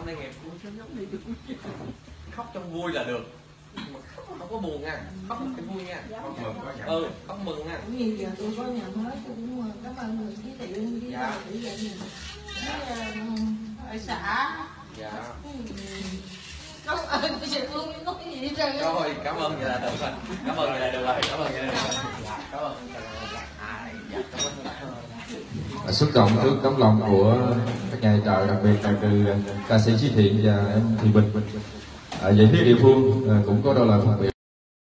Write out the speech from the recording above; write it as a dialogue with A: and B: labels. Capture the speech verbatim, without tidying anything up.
A: đây nghe khóc trong vui là được, khóc không có buồn nha, khóc một cái vui nha. Ừ, khóc mừng nha.
B: Cũng như giờ tôi có nhà mới tôi cũng cảm ơn người giới thiệu với
A: Dạ.
B: chỉ dạy mình ở xã.
A: Dạ.
B: Cảm ơn tôi sẽ luôn nói gì hết trơn.
A: Rồi, cảm ơn vậy là được rồi. Cảm ơn vậy là được rồi. Cảm ơn vậy là được rồi. Cảm ơn. À, dạ, cảm ơn.
C: Xúc động trước tấm lòng của các nhà trợ, đặc biệt là từ ca sĩ Chí Thiện và em Thị Bình. À, vậy phía địa phương cũng có đôi lời phân biệt.